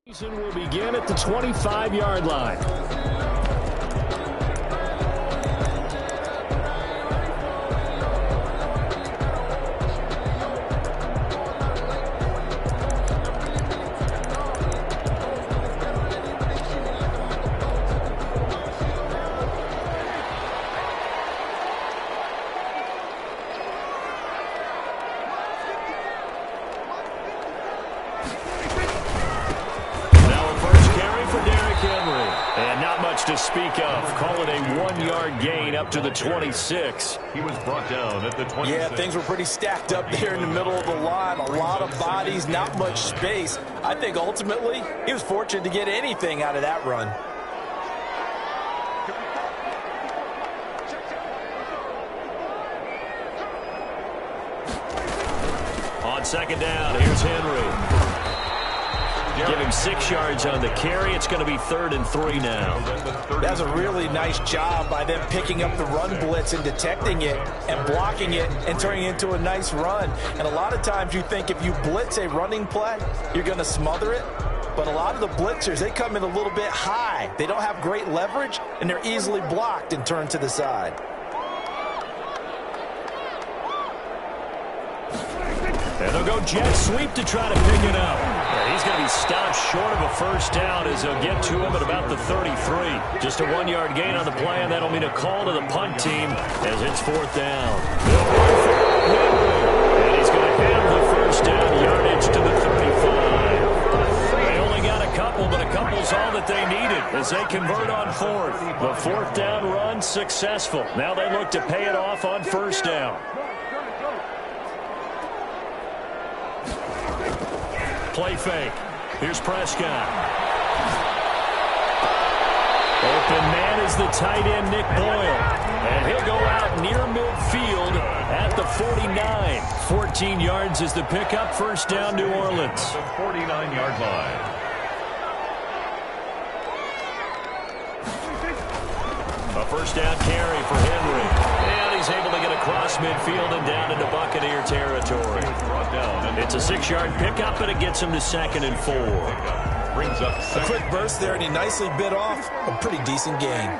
Season will begin at the 25-yard line. To speak of. Call it a 1-yard gain up to the 26. He was brought down at the 26. Yeah, things were pretty stacked up there in the middle of the line. A lot of bodies, not much space. I think ultimately he was fortunate to get anything out of that run. On second down, here's Henry. Give him 6 yards on the carry. It's going to be 3rd and 3 now. That's a really nice job by them picking up the run blitz and detecting it and blocking it and turning it into a nice run. And a lot of times you think if you blitz a running play, you're going to smother it. But a lot of the blitzers, they come in a little bit high. They don't have great leverage, and they're easily blocked and turned to the side. And they'll go jet sweep to try to pick it up. And he's going to be stopped short of a first down as they'll get to him at about the 33. Just a 1-yard gain on the play, and that'll mean a call to the punt team as it's 4th down. And he's going to have the first down yardage to the 35. They only got a couple, but a couple's all that they needed as they convert on 4th. The 4th down run successful. Now they look to pay it off on first down. Play fake. Here's Prescott. Open man is the tight end, Nick Boyle. And he'll go out near midfield at the 49. 14 yards is the pickup. First down, New Orleans. The 49-yard line. A first down carry for Henry. And he's able to get across midfield and down into Buccaneer territory. It's a 6-yard pickup, and it gets him to 2nd and 4. Brings up a quick burst there, and he nicely bit off a pretty decent gain.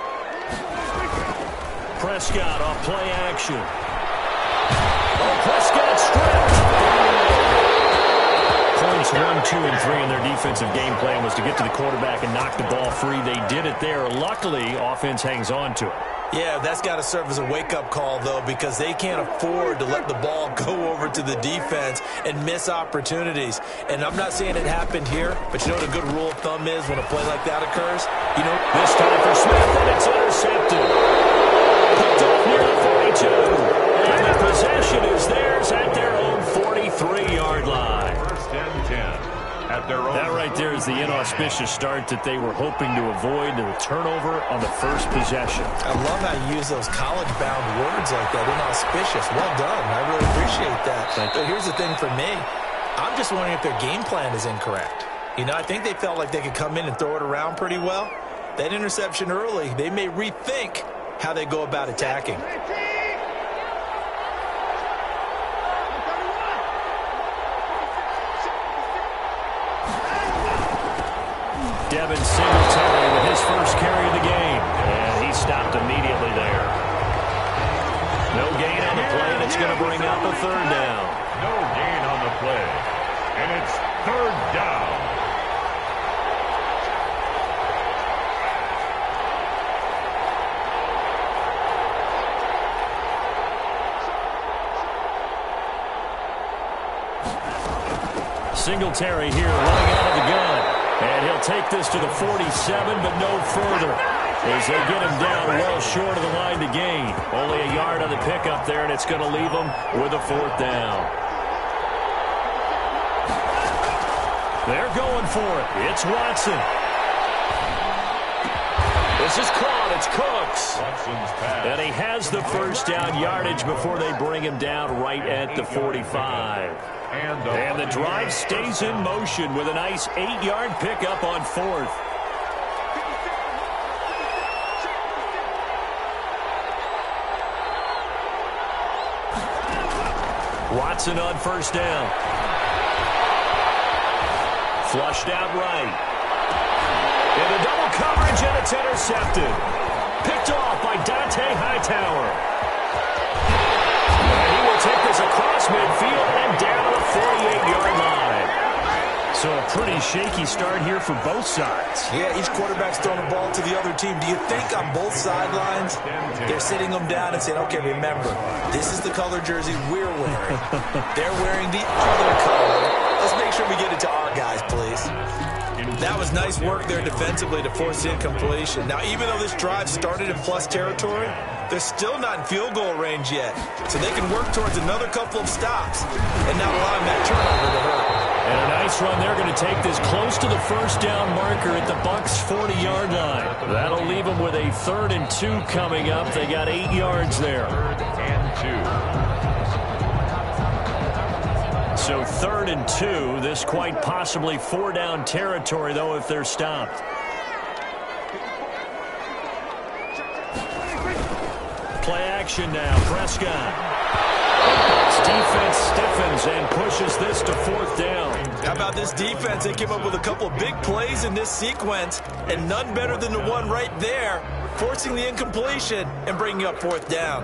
Prescott off play action. Oh, Prescott stripped. Points 1, 2, and 3 in their defensive game plan was to get to the quarterback and knock the ball free. They did it there. Luckily, offense hangs on to it. Yeah, that's got to serve as a wake-up call, though, because they can't afford to let the ball go over to the defense and miss opportunities. And I'm not saying it happened here, but you know what a good rule of thumb is when a play like that occurs? You know, this time for Smith, and it's intercepted. Picked off near the 42. And the possession is theirs at their own 43-yard line. First and 10. That right there is the inauspicious start that they were hoping to avoid, the turnover on the first possession. I love how you use those college-bound words like that, inauspicious. Well done. I really appreciate that. But here's the thing for me. I'm just wondering if their game plan is incorrect. You know, I think they felt like they could come in and throw it around pretty well. That interception early, they may rethink how they go about attacking. Devin Singletary with his first carry of the game. And he stopped immediately there. No gain on the play, and it's going to bring up a 3rd down. No gain on the play. And it's 3rd down. Singletary here running out of the gun. And he'll take this to the 47, but no further, as they get him down well short of the line to gain. Only a yard on the pickup there, and it's going to leave him with a 4th down. They're going for it. It's Watson. This is caught. It's Cooks. And he has the first down yardage before they bring him down right at the 45. And the drive stays in motion with a nice 8-yard pickup on 4th. Watson on first down. Flushed out right. Into double coverage, and it's intercepted. Picked off by Dante Hightower. And he will take this across midfield and down to the 48-yard line. So a pretty shaky start here for both sides. Yeah, each quarterback's throwing the ball to the other team. Do you think on both sidelines they're sitting them down and saying, okay, remember, this is the color jersey we're wearing. They're wearing the other color. Let's make sure we get it to our guys, please. That was nice work there defensively to force the incompletion. Now, even though this drive started in plus territory, they're still not in field goal range yet. So they can work towards another couple of stops and not allowing that turnover to hurt. And a nice run. They're going to take this close to the first down marker at the Bucs' 40-yard line. That'll leave them with a 3rd and 2 coming up. They got 8 yards there. 3rd and 2. So 3rd and 2. This quite possibly 4-down territory, though, if they're stopped. Play action now. Prescott. Defense stiffens and pushes this to 4th down. How about this defense? They came up with a couple of big plays in this sequence, and none better than the one right there, forcing the incompletion and bringing up 4th down.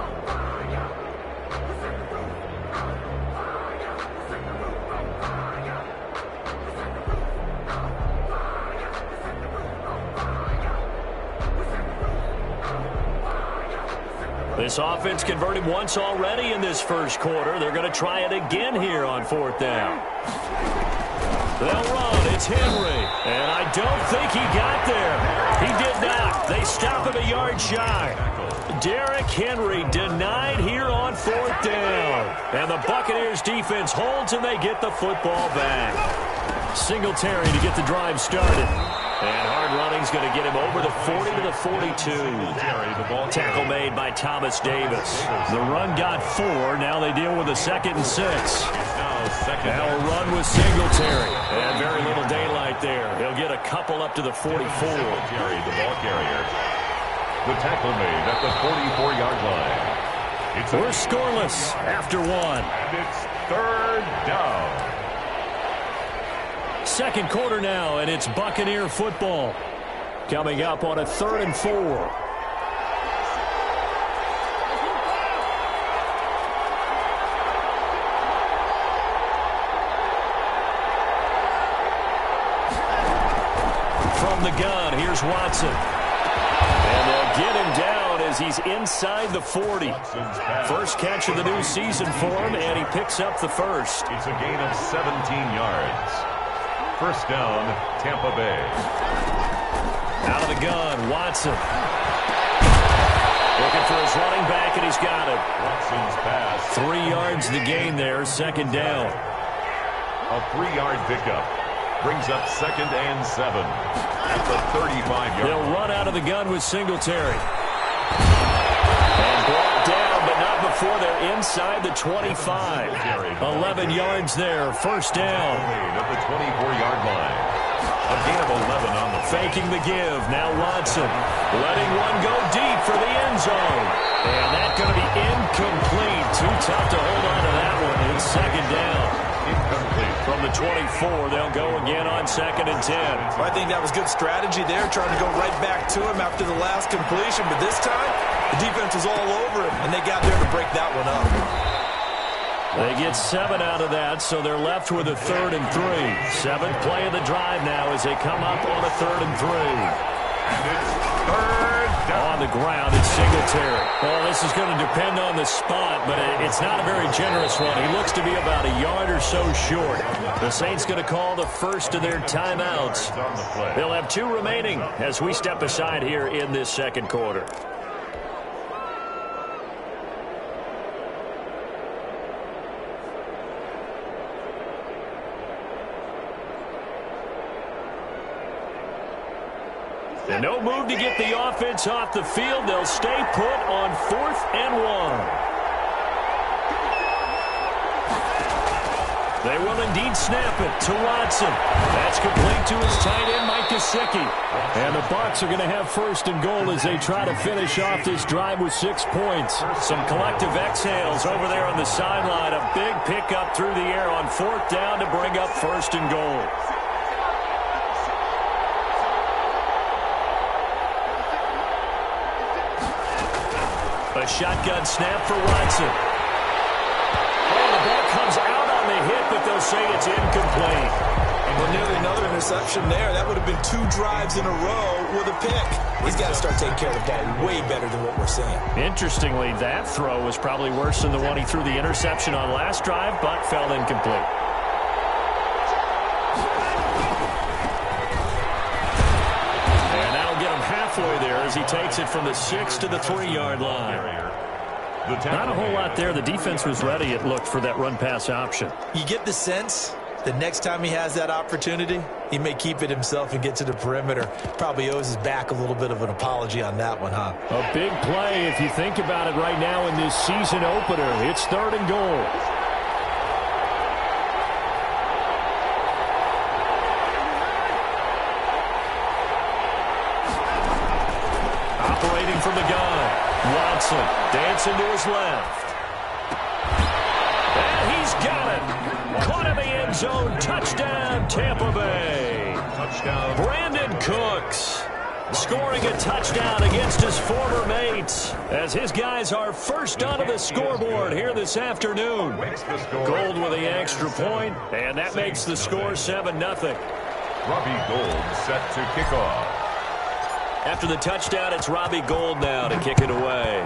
This offense converted once already in this first quarter. They're going to try it again here on 4th down. They'll run. It's Henry. And I don't think he got there. He did not. They stop him a yard shy. Derrick Henry denied here on 4th down. And the Buccaneers defense holds and they get the football back. Singletary to get the drive started. And hard running's going to get him over the 40 to the 42. Tackle made by Thomas Davis. The run got 4. Now they deal with a 2nd and 6. Now a run with Singletary. And very little daylight there. He'll get a couple up to the 44. Singletary, the ball carrier. The tackle made at the 44-yard line. We're scoreless after 1. And it's 3rd down. Second quarter now, and it's Buccaneer football. Coming up on a 3rd and 4. From the gun, here's Watson. And they'll get him down as he's inside the 40. First catch of the new season for him, and he picks up the first. It's a gain of 17 yards. First down, Tampa Bay. Out of the gun, Watson. Looking for his running back, and he's got it. Watson's pass. 3 yards the gain there, 2nd down. A 3-yard pickup. Brings up 2nd and 7 at the 35-yard. They'll run out of the gun with Singletary. And brought down, but not before they're inside the 25. 11 yards there, first down. At the 24-yard line. A gain of 11 on the faking the give. Now Watson letting one go deep for the end zone. And that's going to be incomplete. Too tough to hold on to that one. It's 2nd down. Incomplete. From the 24, they'll go again on 2nd and 10. Well, I think that was good strategy there, trying to go right back to him after the last completion. But this time, the defense was all over him, and they got there to break that one up. They get 7 out of that, so they're left with a 3rd and 3. 7th play of the drive now as they come up on a 3rd and 3. And it's 3rd down. On the ground, it's Singletary. Well, this is going to depend on the spot, but it's not a very generous one. He looks to be about a yard or so short. The Saints going to call the first of their timeouts. They'll have 2 remaining as we step aside here in this second quarter. And no move to get the offense off the field. They'll stay put on 4th and 1. They will indeed snap it to Watson. That's complete to his tight end, Mike Gesicki. And the Bucs are going to have 1st and goal as they try to finish off this drive with 6 points. Some collective exhales over there on the sideline. A big pickup through the air on 4th down to bring up 1st and goal. A shotgun snap for Watson. Oh, the ball comes out on the hit, but they'll say it's incomplete. Well, nearly another interception there. That would have been 2 drives in a row with a pick. He's got to start taking care of the ball way better than what we're seeing. Interestingly, that throw was probably worse than the one he threw the interception on last drive, but fell incomplete. And that'll get him halfway there as he takes it from the 6 to the 3-yard line. Not a whole lot there. The defense was ready, it looked, for that run-pass option. You get the sense the next time he has that opportunity, he may keep it himself and get to the perimeter. Probably owes his back a little bit of an apology on that one, huh? A big play if you think about it right now in this season opener. It's 3rd and goal. Operating from the gun. Watson dancing to his left. And he's got it. Caught in the end zone. Touchdown, Tampa Bay. Touchdown. Brandon Cooks scoring a touchdown against his former mates as his guys are first onto the scoreboard here this afternoon. Gold with the extra point, and that makes the score 7-0. Robbie Gould set to kick off. After the touchdown, it's Robbie Gould now to kick it away.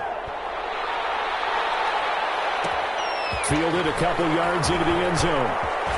Fielded a couple yards into the end zone.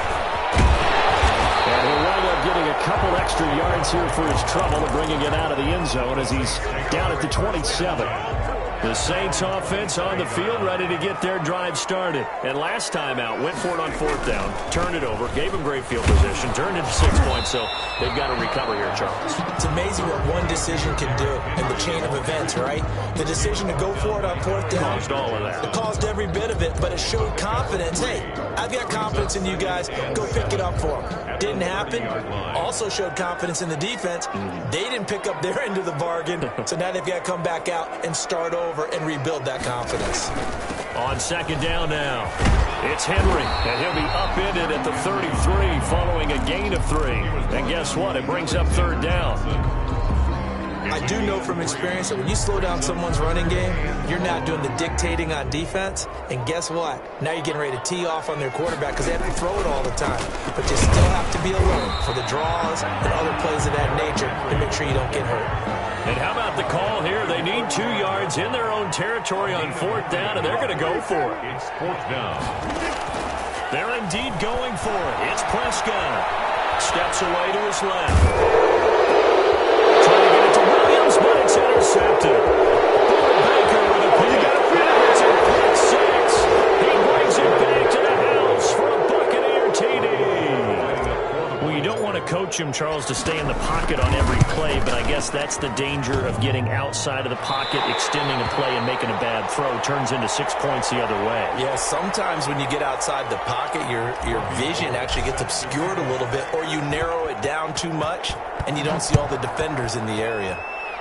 And he'll wind up getting a couple extra yards here for his trouble of bringing it out of the end zone as he's down at the 27. The Saints offense on the field ready to get their drive started. And last time out, went for it on 4th down, turned it over, gave him great field position, turned it to 6 points, so they've got to recover here, Charles. It's amazing what one decision can do in the chain of events, right? The decision to go for it on 4th down. Caused all of that. It caused every bit of it, but it showed confidence. Hey, I've got confidence in you guys. Go pick it up for them. Didn't happen. Also showed confidence in the defense. They didn't pick up their end of the bargain, so now they've got to come back out and start over and rebuild that confidence. On 2nd down now, it's Henry, and he'll be upended at the 33 following a gain of 3. And guess what? It brings up 3rd down. I do know from experience that when you slow down someone's running game, you're not doing the dictating on defense. And guess what? Now you're getting ready to tee off on their quarterback because they have to throw it all the time. But you still have to be alert for the draws and other plays of that nature to make sure you don't get hurt. And how about the call here? They need 2 yards in their own territory on 4th down, and they're going to go for it. It's 4th down. They're indeed going for it. It's Prescott. Steps away to his left. Trying to get it to Williams, but it's intercepted. Baker with a pick. It's a pick 6. He brings it back to the house for a Buccaneer TD. Well, you don't want to coach him, Charles, to stay in the pocket on every play, but I guess that's the danger of getting outside of the pocket, extending a play, and making a bad throw. Turns into 6 points the other way. Yeah, sometimes when you get outside the pocket, your vision actually gets obscured a little bit, or you narrow it down too much, and you don't see all the defenders in the area.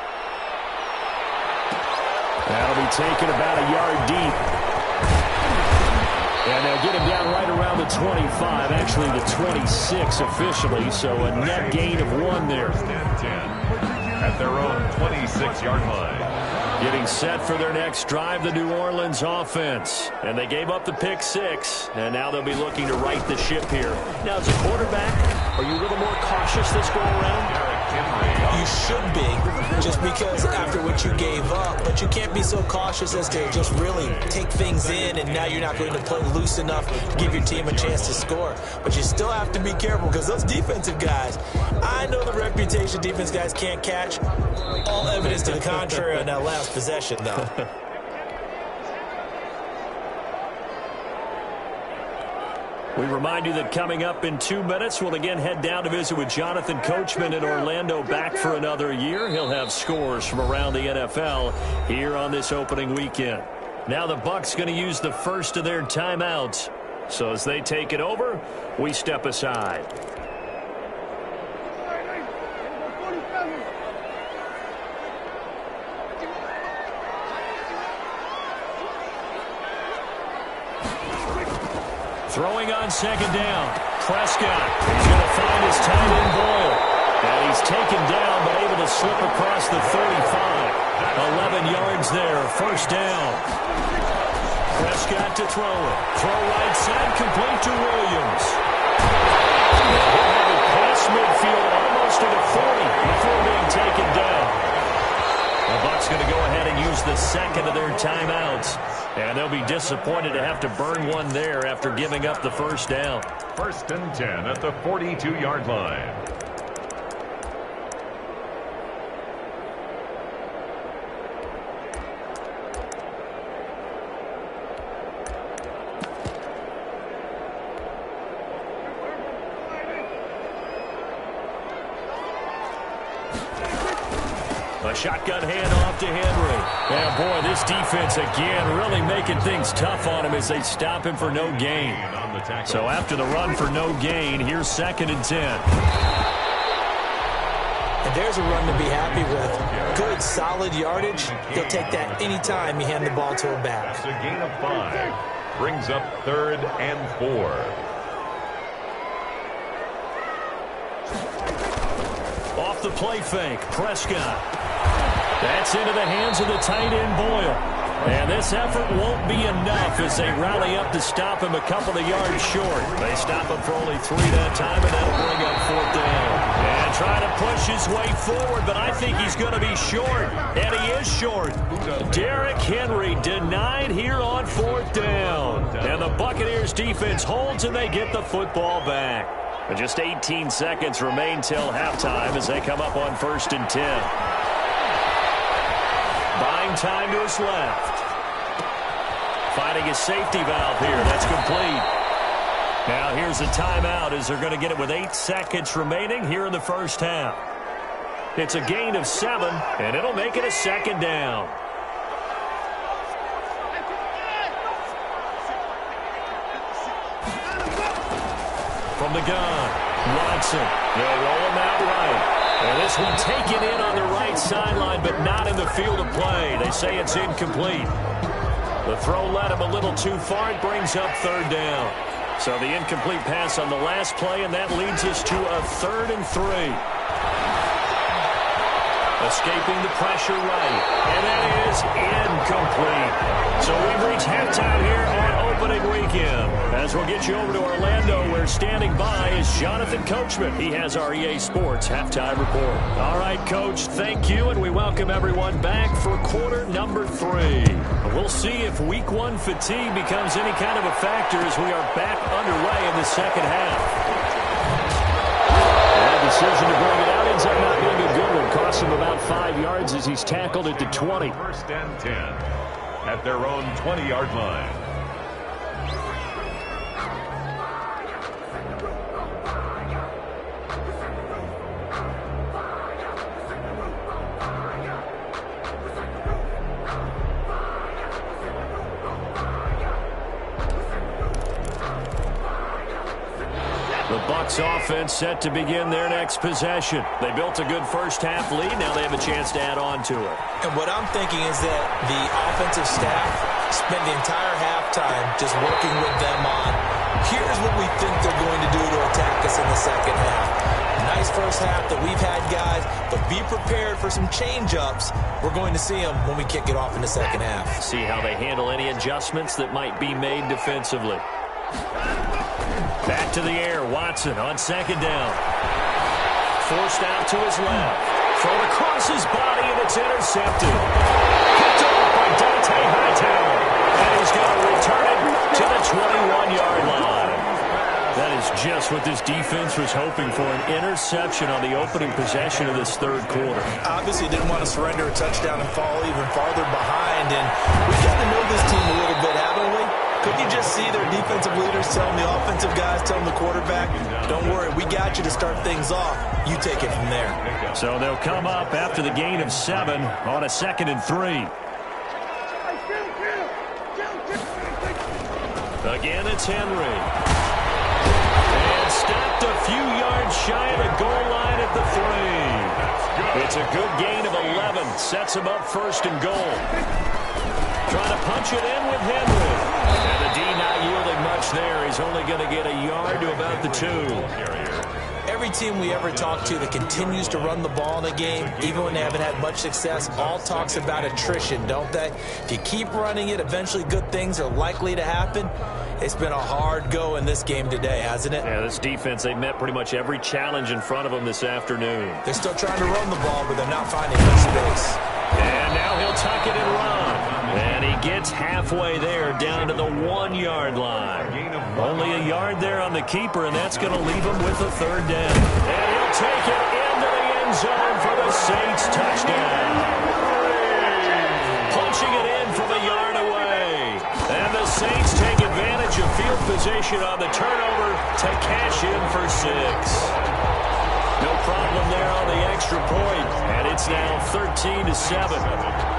That'll be taken about a yard deep. And they'll get him down right around the 25, actually the 26 officially, so a net gain of 1 there. At their own 26-yard line. Getting set for their next drive, the New Orleans offense. And they gave up the pick 6, and now they'll be looking to right the ship here. Now, as a quarterback, are you a little more cautious this go around? You should be, just because after what you gave up, but you can't be so cautious as to just really take things in, and now you're not going to play loose enough to give your team a chance to score. But you still have to be careful because those defensive guys, I know the reputation defense guys can't catch. All evidence to the contrary on that last possession, though. We remind you that coming up in 2 minutes, we'll again head down to visit with Jonathan Coachman in Orlando, back for another year. He'll have scores from around the NFL here on this opening weekend. Now the Bucs going to use the first of their timeouts. So as they take it over, we step aside. Throwing on 2nd down. Prescott. He's going to find his tight end Boyle. And he's taken down, but able to slip across the 35. 11 yards there, first down. Prescott to throw it. Throw right side, complete to Williams. He'll have it past midfield, almost to the 40 before being taken down. The Bucs going to go ahead and use the second of their timeouts. And they'll be disappointed to have to burn one there after giving up the first down. 1st and 10 at the 42-yard line. A shotgun handoff to Henry. And boy, this defense again really making things tough on him as they stop him for no gain. So after the run for no gain, here's 2nd and 10. And there's a run to be happy with. Good, solid yardage. He'll take that anytime you hand the ball to him back. It's a gain of 5. Brings up 3rd and 4. Off the play fake, Prescott. That's into the hands of the tight end, Boyle. And this effort won't be enough as they rally up to stop him a couple of yards short. They stop him for only 3 that time, and that'll bring up 4th down. And trying to push his way forward, but I think he's going to be short. And he is short. Derrick Henry denied here on 4th down. And the Buccaneers defense holds, and they get the football back. But just 18 seconds remain till halftime as they come up on 1st and 10. Buying time to his left. Finding his safety valve here. That's complete. Now here's a timeout as they're going to get it with 8 seconds remaining here in the first half. It's a gain of 7, and it'll make it a 2nd down. From the gun, Watson. They'll roll him out right. And this one taken in on the right sideline, but not in the field of play. They say it's incomplete. The throw led him a little too far. It brings up 3rd down. So the incomplete pass on the last play, and that leads us to a 3rd and 3. Escaping the pressure right. And that is incomplete. So we've reached halftime here on opening weekend. As we'll get you over to Orlando, where standing by is Jonathan Coachman. He has our EA Sports Halftime Report. All right, Coach, thank you, and we welcome everyone back for quarter number 3. We'll see if Week 1 fatigue becomes any kind of a factor as we are back underway in the second half. That decision to bring it out ends up not being a good one. Costs him about 5 yards as he's tackled at the 20. 1st and 10 at their own 20-yard line. The Bucs offense set to begin their next possession. They built a good first half lead. Now they have a chance to add on to it. And what I'm thinking is that the offensive staff spent the entire halftime just working with them on, here's what we think they're going to do to attack us in the second half. Nice first half that we've had, guys, but be prepared for some change-ups. We're going to see them when we kick it off in the second half. See how they handle any adjustments that might be made defensively. Back to the air, Watson on 2nd down. Forced out to his left. Thrown across his body, and it's intercepted. Picked off by Dante Hightower. And he's going to return it to the 21-yard line. That is just what this defense was hoping for, an interception on the opening possession of this 3rd quarter. Obviously didn't want to surrender a touchdown and fall even farther behind, and we've got to know this team a little bit, haven't we? Couldn't you just see their defensive leaders telling the offensive guys, telling the quarterback, don't worry, we got you to start things off. You take it from there. So they'll come up after the gain of 7 on a 2nd and 3. Again, it's Henry. And stopped a few yards shy of the goal line at the 3. It's a good gain of 11. Sets him up 1st and goal. Trying to punch it in with Henry. And the D not yielding much there. He's only going to get a yard to about the 2. Every team we ever talk to that continues to run the ball in a game, even when they haven't had much success, all talks about attrition, don't they? If you keep running it, eventually good things are likely to happen. It's been a hard go in this game today, hasn't it? Yeah, this defense, they met pretty much every challenge in front of them this afternoon. They're still trying to run the ball, but they're not finding much space. And now he'll tuck it and run. And he gets halfway there, down to the 1-yard line. Only a yard there on the keeper, and that's going to leave him with a third down. And he'll take it into the end zone for the Saints touchdown. Punching it in from a yard away. And the Saints take advantage of field position on the turnover to cash in for 6. No problem there on the extra point, and it's now 13-7.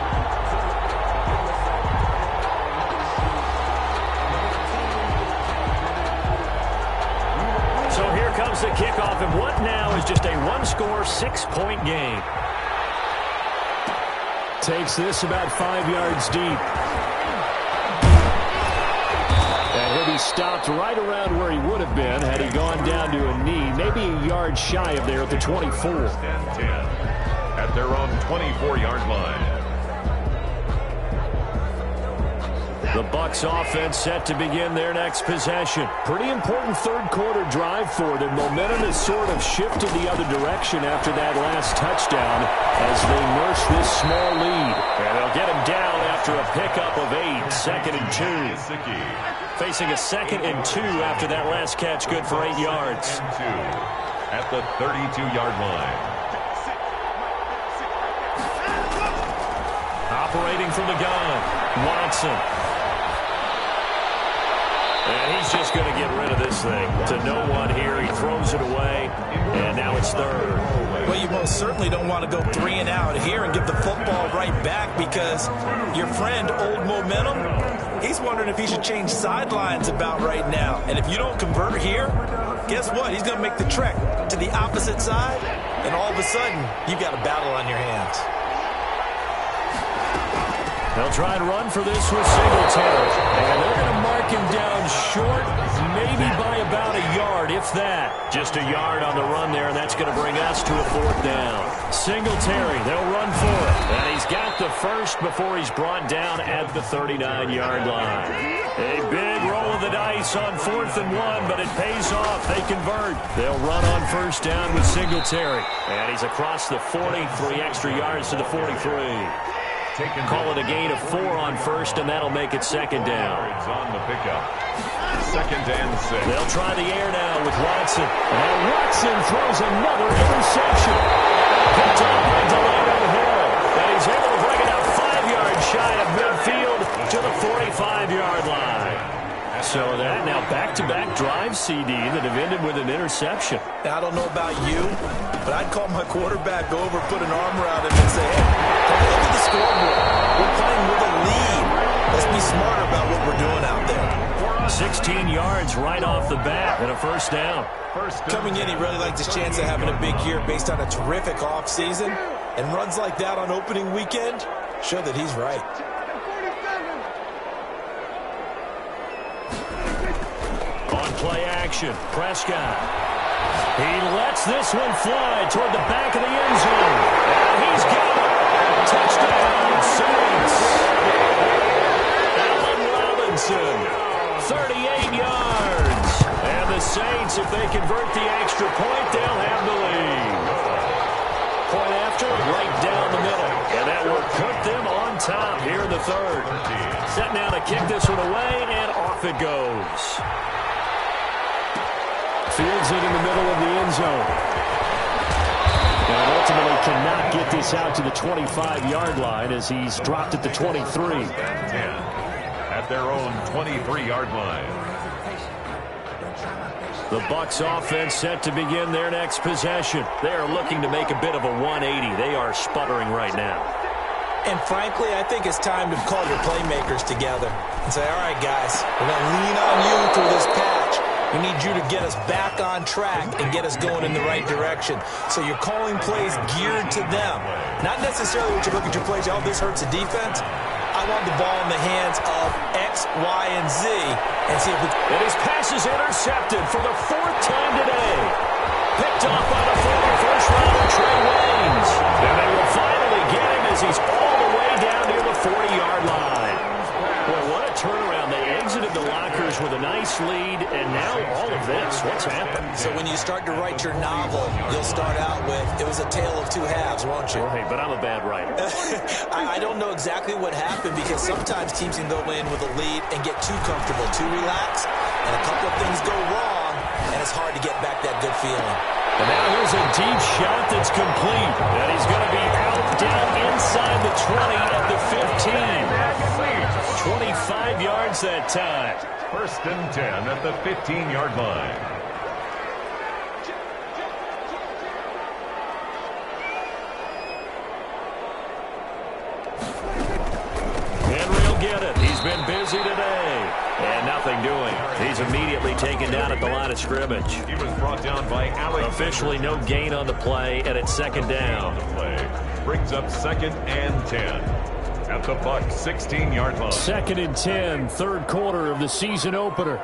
So here comes the kickoff, and what now is just a one-score, 6-point game. Takes this about 5 yards deep. And he'll be stopped right around where he would have been had he gone down to a knee, maybe a yard shy of there at the 24. At their own 24-yard line. The Bucs offense set to begin their next possession. Pretty important third-quarter drive for them. Momentum has sort of shifted the other direction after that last touchdown as they nurse this small lead. And they'll get him down after a pickup of 8, 2nd and 2. Facing a 2nd and 2 after that last catch, good for 8 yards. At the 32-yard line. Operating from the gun, Watson. And he's just going to get rid of this thing to no one here. He throws it away, and now it's third. Well, you most certainly don't want to go 3 and out here and give the football right back because your friend, Old Momentum, he's wondering if he should change sidelines about right now. And if you don't convert here, guess what? He's going to make the trek to the opposite side, and all of a sudden, you've got a battle on your hands. They'll try and run for this with Singletary. And they're going to mark him down short, maybe by about a yard, if that. Just a yard on the run there, and that's going to bring us to a 4th down. Singletary, they'll run for it. And he's got the first before he's brought down at the 39-yard line. A big roll of the dice on 4th and 1, but it pays off. They convert. They'll run on 1st down with Singletary. And he's across the 40, 3 extra yards to the 43. Call it a gain of 4 on 1st, and that'll make it 2nd down. On the pickup. 2nd and 6. They'll try the air now with Watson. And Watson throws another interception. Picked up by Delano Hill. And he's able to bring it out 5 yards shy of midfield to the 45-yard line. So that now back-to-back drive CD that have ended with an interception. Now, I don't know about you, but I'd call my quarterback over, put an arm around him, and say, hey, look at the scoreboard. We're playing with a lead. Let's be smarter about what we're doing out there. 16 yards right off the bat and a 1st down. Coming in, he really liked his chance of having a big year based on a terrific offseason. And runs like that on opening weekend show that he's right. On play action, Prescott. He lets this one fly toward the back of the end zone. And he's got it. Touchdown, Saints. Allen Robinson, 38 yards. And the Saints, if they convert the extra point, they'll have the lead. Point after, right down the middle. And that will put them on top here in the 3rd. Set now to kick this one away, and off it goes. Fields it in the middle of the end zone. And ultimately cannot get this out to the 25-yard line as he's dropped at the 23. At their own 23-yard line. The Bucs offense set to begin their next possession. They are looking to make a bit of a 180. They are sputtering right now. And frankly, I think it's time to call your playmakers together and say, all right, guys, we're going to lean on you through this patch. We need you to get us back on track and get us going in the right direction. So you're calling plays geared to them. Not necessarily what you look at your plays, oh, this hurts the defense. I want the ball in the hands of X, Y, and Z and see if we... And his pass is intercepted for the 4th time today. Picked off by the former first-rounder Trey Waynes. And they will finally get him as he's all the way down near the 40-yard line. Boy, what a turnaround. They exited the lockers with a nice lead, and now all of this. What's happened? So when you start to write your novel, you'll start out with, it was a tale of two halves, won't you? Well, hey, but I'm a bad writer. I don't know exactly what happened because sometimes teams can go in with a lead and get too comfortable, too relaxed, and a couple of things go wrong, and it's hard to get back that good feeling. And now here's a deep shot that's complete. And he's going to be out down inside the 20 at the 15. 25 yards that time. First and 10 at the 15-yard line. Henry will get it. He's been busy today. And nothing doing. He's immediately taken down at the line of scrimmage. He was brought down by Alex. Officially no gain on the play, and it's second down. Brings up second and 10 at the Bucs 16-yard line. Second and 10, third quarter of the season opener.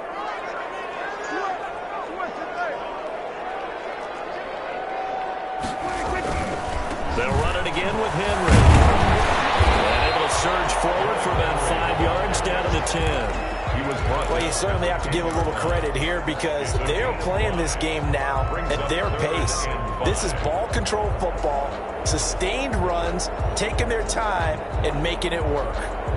They'll run it again with Henry. And able to surge forward for about 5 yards down to the 10. Well, you certainly have to give a little credit here because they're playing this game now at their pace. This is ball control football, sustained runs, taking their time and making it work.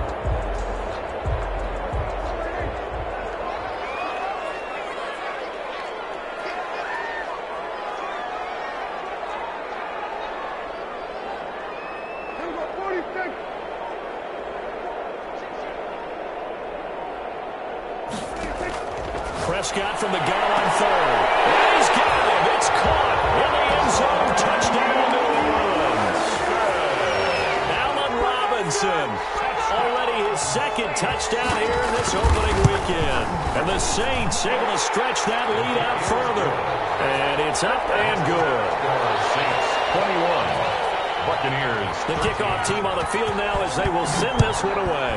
Prescott from the gun on third. And he's got him. It's caught in the end zone. Touchdown, New Orleans. Allen Robinson. Already his second touchdown here in this opening weekend. And the Saints able to stretch that lead out further. And it's up and good. Saints 21. Buccaneers. The kickoff team on the field now as they will send this one away.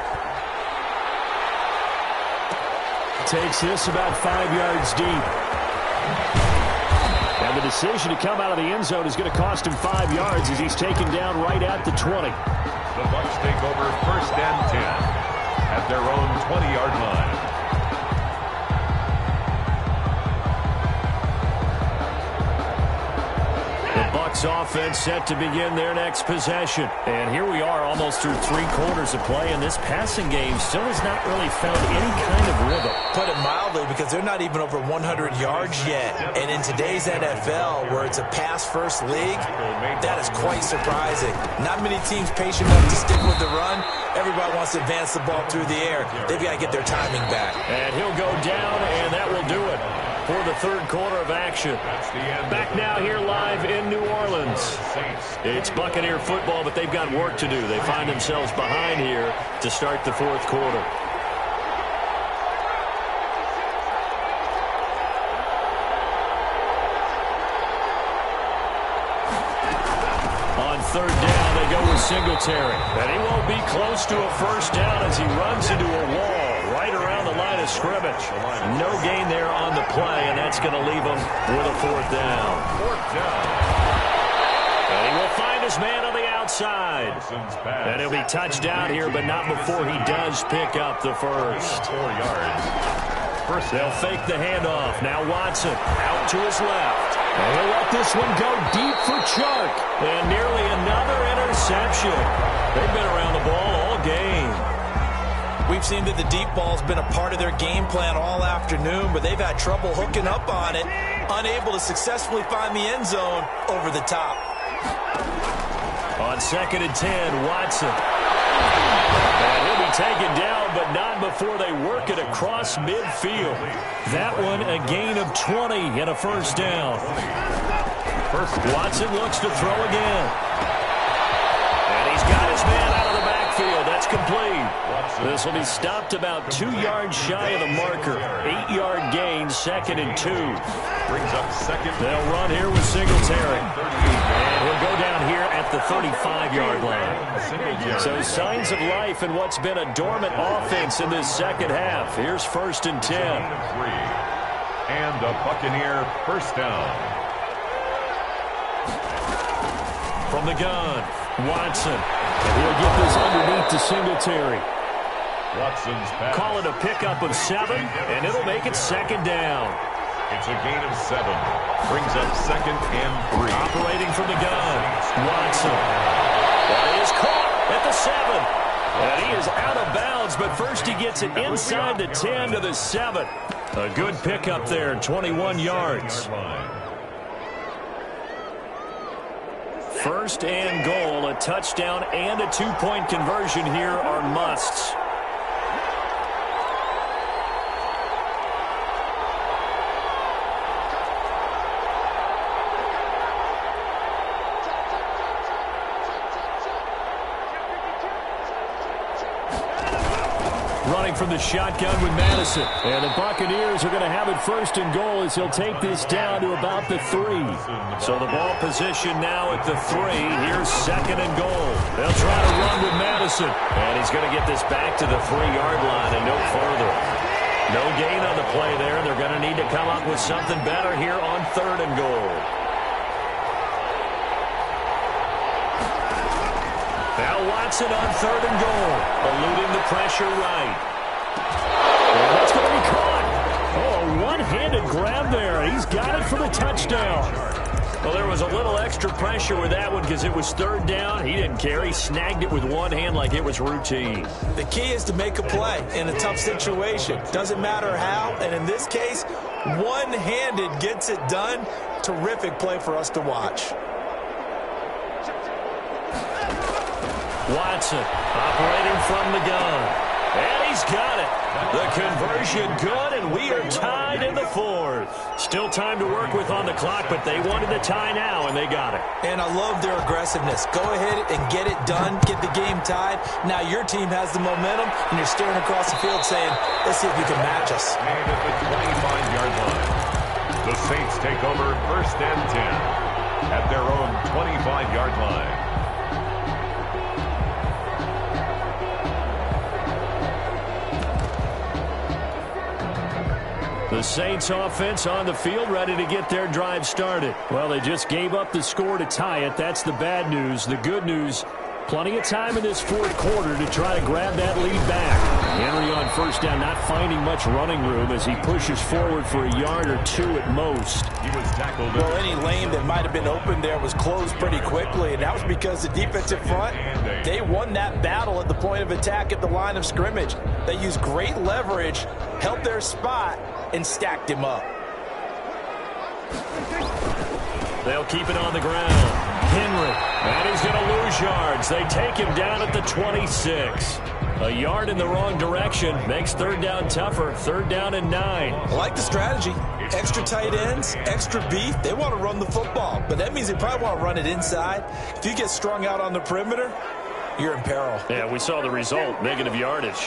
Takes this about 5 yards deep. And the decision to come out of the end zone is going to cost him 5 yards as he's taken down right at the 20. The Bucs take over first and 10 at their own 20-yard line. Offense set to begin their next possession. And here we are almost through 3 quarters of play, and this passing game still has not really found any kind of rhythm. Put it mildly, because they're not even over 100 yards yet. And in today's NFL, where it's a pass-first league, that is quite surprising. Not many teams patient enough to stick with the run. Everybody wants to advance the ball through the air. They've got to get their timing back. And he'll go down, and that will do it for the third quarter of action. Back now here live in New Orleans. It's Buccaneer football, but they've got work to do. They find themselves behind here to start the fourth quarter. On third down, they go with Singletary. And he won't be close to a first down as he runs into a wall right around the line of scrimmage. No gain there on the play, and that's going to leave him with a fourth down. And he will find his man on the outside. And he'll be touched down here, but not before he does pick up the first. 4 yards. They'll fake the handoff. Now Watson out to his left. And he'll let this one go deep for Chark. And nearly another interception. They've been around the ball all game. We've seen that the deep ball's been a part of their game plan all afternoon, but they've had trouble hooking up on it, unable to successfully find the end zone over the top. On second and 10, Watson. And he'll be taken down, but not before they work it across midfield. That one a gain of 20 and a first down. Watson looks to throw again. And he's got his man out of the backfield. That's complete. This will be stopped about 2 yards shy of the marker. 8-yard gain, second and 2. Brings up second. They'll run here with Singletary. And he'll go down here at the 35-yard line. So signs of life in what's been a dormant offense in this second half. Here's first and 10. And a Buccaneer first down. From the gun, Watson. And he'll get this underneath to Singletary. Watson's pass. Call it a pickup of 7, and it'll make it second down. It's a gain of 7. Brings up second and 3. Operating from the gun, Watson. That is caught at the 7. And he is out of bounds, but first he gets it inside the 10 to the 7. A good pickup there, 21 yards. First and goal, a touchdown and a 2-point conversion here are musts. Running from the shotgun with Madison. And the Buccaneers are going to have it first and goal as he'll take this down to about the 3. So the ball position now at the 3. Here's second and goal. They'll try to run with Madison. And he's going to get this back to the 3-yard line and no further. No gain on the play there. They're going to need to come up with something better here on third and goal. Now Watson on third and goal. Eluding the pressure right. And that's going to be caught. Oh, a one-handed grab there. He's got it for the touchdown. Well, there was a little extra pressure with that one because it was third down. He didn't care. He snagged it with one hand like it was routine. The key is to make a play in a tough situation. Doesn't matter how, and in this case, one-handed gets it done. Terrific play for us to watch. Watson operating from the gun. And he's got it. The conversion good, and we are tied in the 4th. Still time to work with on the clock, but they wanted the tie now, and they got it. And I love their aggressiveness. Go ahead and get it done. Get the game tied. Now your team has the momentum, and you're staring across the field saying, let's see if you can match us. And at the 25-yard line, the Saints take over first and 10 at their own 25-yard line. The Saints offense on the field, ready to get their drive started. Well, they just gave up the score to tie it. That's the bad news. The good news, plenty of time in this 4th quarter to try to grab that lead back. Henry on first down, not finding much running room as he pushes forward for a yard or 2 at most. He was tackled. Well, any lane that might have been open there was closed pretty quickly, and that was because the defensive front, they won that battle at the point of attack at the line of scrimmage. They used great leverage, held their spot, and stacked him up. They'll keep it on the ground. Henry, and he's going to lose yards. They take him down at the 26. A yard in the wrong direction makes third down tougher. Third down and 9. I like the strategy. Extra tight ends, extra beef. They want to run the football, but that means they probably want to run it inside. If you get strung out on the perimeter, you're in peril. Yeah, we saw the result, negative yardage.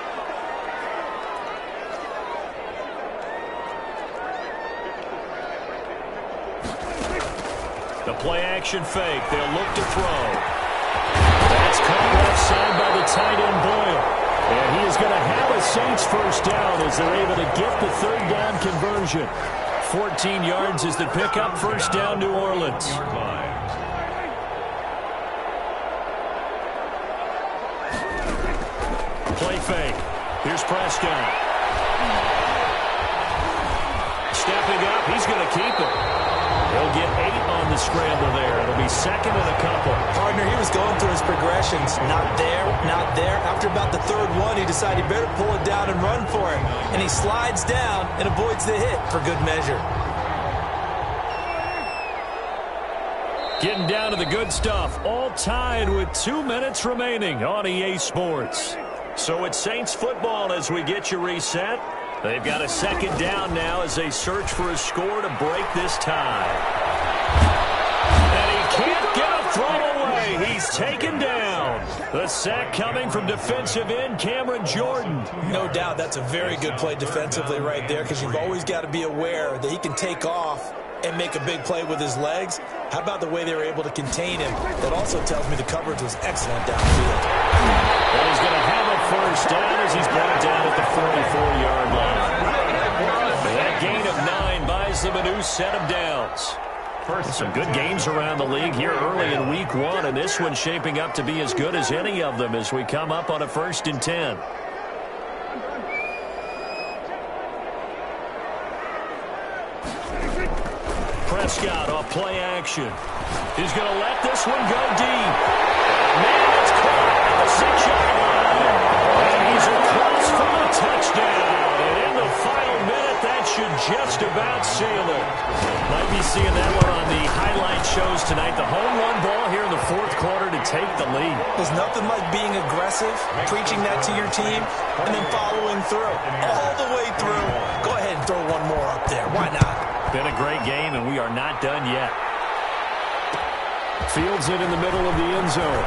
The play-action fake. They'll look to throw. That's caught left side by the tight end Boyle. And he is going to have a Saints first down as they're able to get the third down conversion. 14 yards is the pickup. First down, New Orleans. Play fake. Here's Prescott. Stepping up. He's going to keep it. He'll get 8 on the scramble there. It'll be second and a couple. Partner, he was going through his progressions. Not there, not there. After about the third one, he decided he better pull it down and run for it. And he slides down and avoids the hit for good measure. Getting down to the good stuff. All tied with 2 minutes remaining on EA Sports. So it's Saints football as we get you reset. They've got a second down now as they search for a score to break this tie. And he can't get a throw away. He's taken down. The sack coming from defensive end Cameron Jordan. No doubt that's a very good play defensively right there because you've always got to be aware that he can take off and make a big play with his legs. How about the way they were able to contain him? That also tells me the coverage was excellent downfield. And he's going to have a first down as he's brought down at the 44-yard line. And that gain of 9 buys them a new set of downs. Some good games around the league here early in week 1, and this one's shaping up to be as good as any of them as we come up on a 1st and 10. Prescott off play action. He's going to let this one go deep. Man, it's caught at the 6-yard line. And he's across for the touchdown. And in the final minute, that should just about seal it. Might be seeing that one on the highlight shows tonight. The home run ball here in the 4th quarter to take the lead. There's nothing like being aggressive, preaching that to your team, and then following through. All the way through. Go ahead and throw one more up there. Why not? Been a great game, and we are not done yet. Fields it in the middle of the end zone.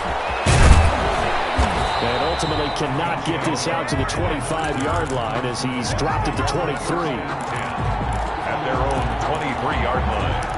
And ultimately cannot get this out to the 25-yard line as he's dropped at the 23. At their own 23-yard line.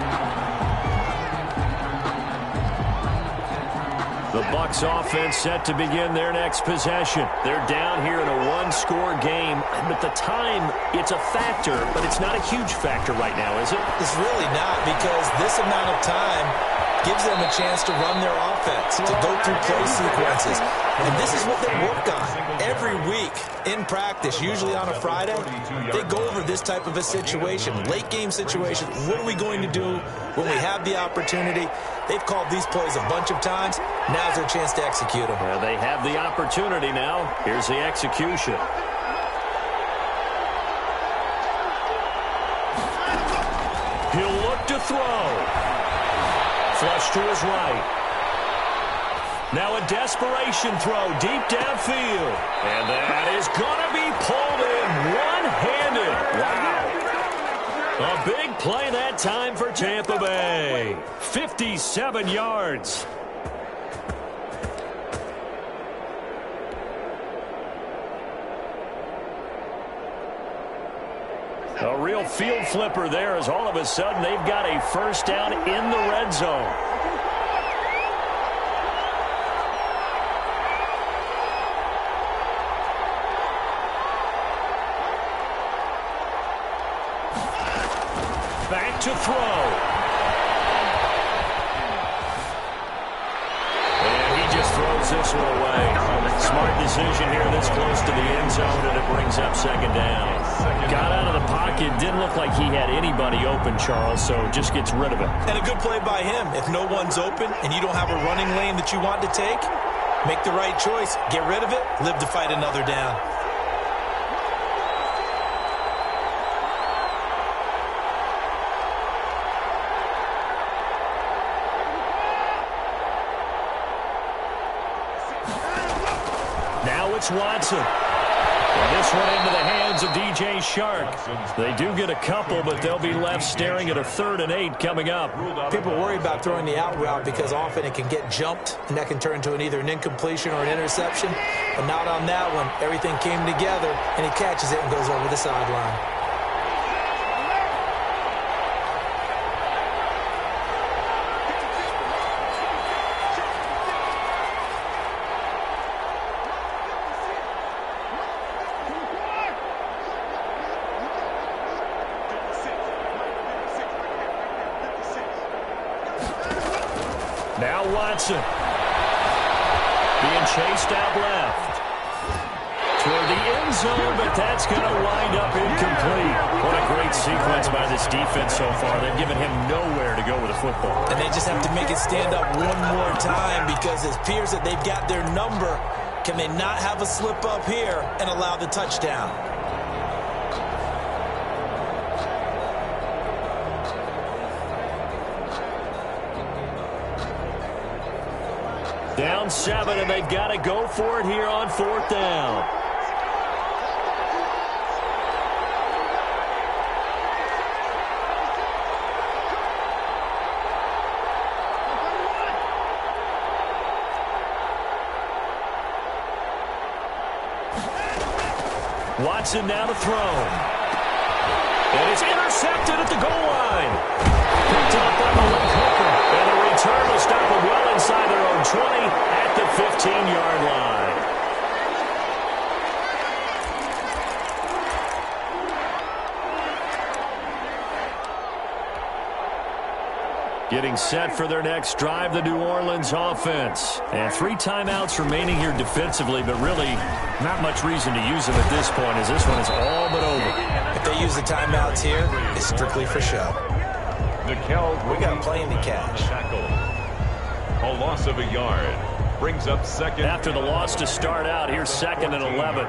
The Bucs offense set to begin their next possession. They're down here in a 1-score game. At the time, it's a factor, but it's not a huge factor right now, is it? It's really not, because this amount of time gives them a chance to run their offense, to go through play sequences. And this is what they work on every week in practice, usually on a Friday. They go over this type of a situation, late game situation. What are we going to do when we have the opportunity? They've called these plays a bunch of times. Now's their chance to execute them. Well, they have the opportunity now. Here's the execution. He'll look to throw. Flush to his right. Now a desperation throw deep downfield. And that is going to be pulled in one-handed. Wow. A big play that time for Tampa Bay. 57 yards. A real field flipper there as all of a sudden they've got a 1st down in the red zone. Back to throw. And he just throws this one away. Smart decision here this close to the end zone, and it brings up 2nd down. Got out of the pocket, didn't look like he had anybody open, Charles, so just gets rid of it. And a good play by him. If no one's open and you don't have a running lane that you want to take, make the right choice. Get rid of it, live to fight another down. Now it's Watson. And this one into the hands of DJ Shark. They do get a couple, but they'll be left staring at a 3rd and 8 coming up. People worry about throwing the out route because often it can get jumped, and that can turn into either an incompletion or an interception. But not on that one. Everything came together, and he catches it and goes over the sideline. Now Watson. Being chased out left. Toward the end zone, but that's going to wind up incomplete. What a great sequence by this defense so far. They've given him nowhere to go with the football. And they just have to make it stand up one more time because it appears that they've got their number. Can they not have a slip up here and allow the touchdown? Down 7, and they've got to go for it here on 4th down. Watson now to throw. And it's intercepted at the goal line. Picked up by Malik Hooker. And the return will stop them well inside their own 20 at the 15-yard line. Getting set for their next drive, the New Orleans offense. And 3 timeouts remaining here defensively, but really not much reason to use them at this point, as this one is all but over. If they use the timeouts here, it's strictly for show. We got plenty to catch. A loss of a yard brings up second. After the loss to start out, here's 2nd and 11.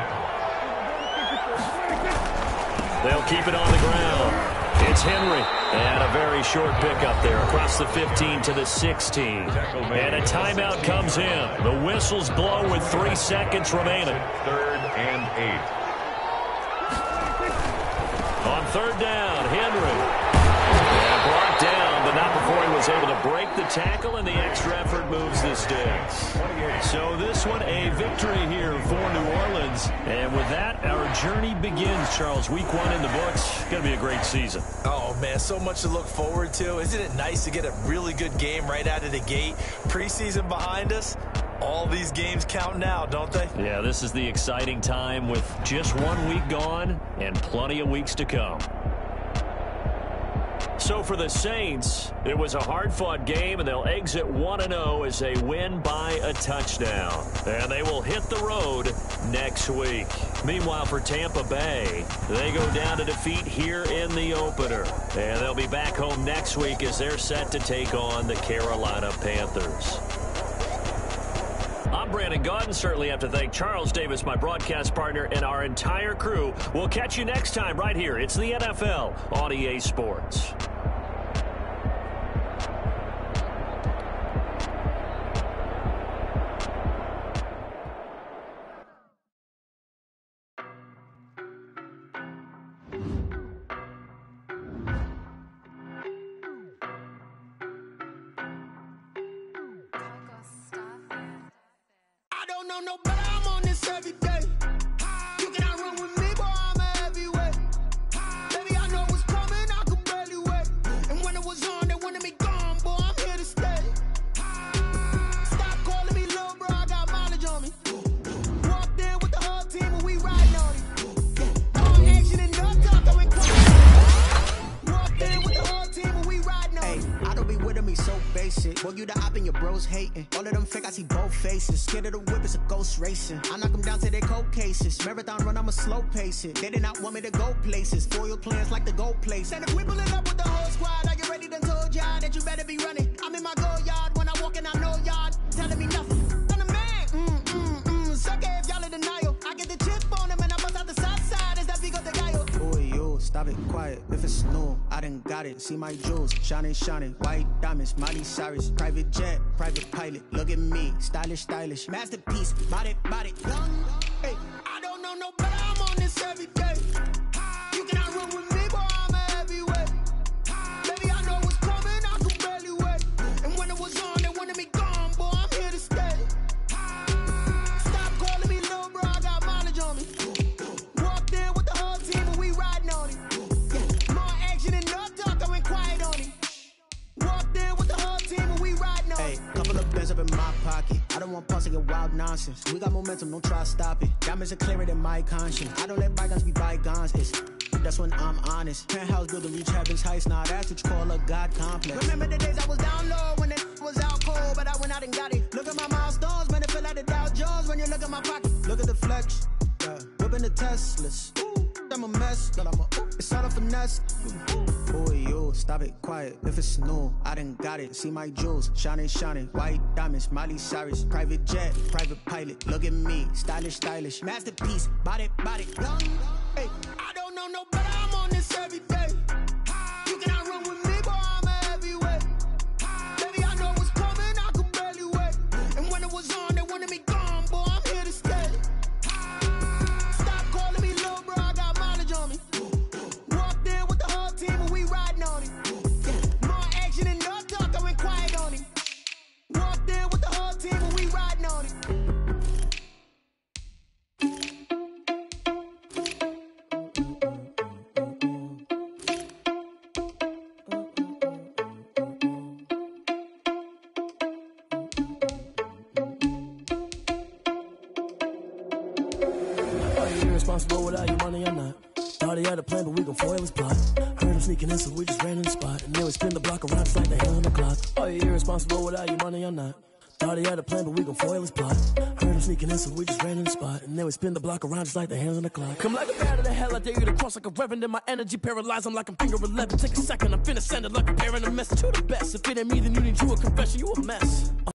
They'll keep it on the ground. It's Henry. And a very short pickup there across the 15 to the 16. And a timeout comes in. The whistles blow with 3 seconds remaining. 3rd and 8. On 3rd down, Henry. And brought down, but not before he was able to break the tackle, and the extra effort moves the sticks. So this one a victory here for New Orleans. And with that, our journey begins, Charles. Week 1 in the books. Going to be a great season. Oh, man, so much to look forward to. Isn't it nice to get a really good game right out of the gate? Preseason behind us. All these games count now, don't they? Yeah, this is the exciting time with just 1 week gone and plenty of weeks to come. So for the Saints, it was a hard-fought game, and they'll exit 1-0 as they win by a touchdown. And they will hit the road next week. Meanwhile, for Tampa Bay, they go down to defeat here in the opener. And they'll be back home next week as they're set to take on the Carolina Panthers. I'm Brandon Gaudin. Certainly have to thank Charles Davis, my broadcast partner, and our entire crew. We'll catch you next time right here. It's the NFL on EA Sports. No, but I'm on this every day. You cannot run with me, boy, I'm a heavyweight. Baby, I know what's coming, I could barely wait. And when it was on, they wanted me gone, boy, I'm here to stay. Stop calling me little bro, I got mileage on me. Walked in with the whole team and we riding on it. Long action and no talk, I went quick. Walked in with the whole team and we riding on it. I don't be with me so basic. Boy, you the op and your bros hating. All of them fake, I see both faces. Scared of the whip, it's a ghost racing. I knock them down to their cold cases. Marathon run, I'ma slow pace it. They did not want me to go places. Foil plans like the go place. And if we pulling up with the whole squad, are you ready? Done told y'all that you better be running. I'm in my go yard. When I walk in, I know y'all telling me nothing. I'm the man. Suck it if y'all in denial. I get the chip on them and I bust out the south side. Is that Vigo de Gallo? Boy, yo, stop it quiet. If it's new, I done got it. See my jewels, shining, shining. White diamonds, Miley Cyrus. Private jet, private pilot. Look at me, stylish, stylish. Masterpiece, body, body. Hey, I don't know no better, I'm on this every day. You cannot run with me, boy, I'm a heavyweight. Baby, I know what's coming, I could barely wait. And when it was on, they wanted me gone, boy, I'm here to stay. Stop calling me little bro, I got mileage on me. Walked in with the whole team and we riding on it. More action and no talk, I went quiet on it. Walked in with the whole team and we riding on it. Couple of bands up in my pocket. I don't want pause to get wild nonsense. We got momentum, don't try to stop it. Diamonds are clearer than my conscience. I don't let bygones be bygones. That's when I'm honest. Penthouse building reach heaven's heights. Now that's what you call a God complex. Remember the days I was down low when it was out cold, but I went out and got it. Look at my milestones, man, it feel like the Dow Jones when you look at my pocket. Look at the flex, whipping the Teslas. I'm a mess, but it's all a finesse. Boy, yo, stop it quiet. If it's new, I done got it. See my jewels, shining, shining. White diamonds, Miley Cyrus. Private jet, private pilot. Look at me, stylish, stylish. Masterpiece, body, body. Hey, I don't know no better, I'm on this every day. You cannot run with me, boy, I'm a heavyweight. Baby, I know what's coming, I could barely wait. And when it was on, they wanted me gone, boy, I'm here to stay. Stop calling me little bro, I got mileage on me. Walked in with the whole team and we riding on it. More action and no talk, I went quiet on it. Walked in with the whole team and we riding on it. Are you irresponsible without your money or not? Thought he had a plan, but we gon' foil his plot. Heard him sneaking in, so we just ran in the spot. And then we spin the block around just like the hand on the clock. Are you irresponsible without your money or not? Thought he had a plan, but we gon' foil his plot. Heard him sneaking in, so we just ran in the spot. And then we spin the block around just like the hands on the clock. Come like a bat of the hell, I dare you to cross like a reverend. In my energy paralyzed, I'm like I'm finger 11. Take a second, I'm finna send it like a parent a message to the best. If it ain't me, then you need you a confession, you a mess.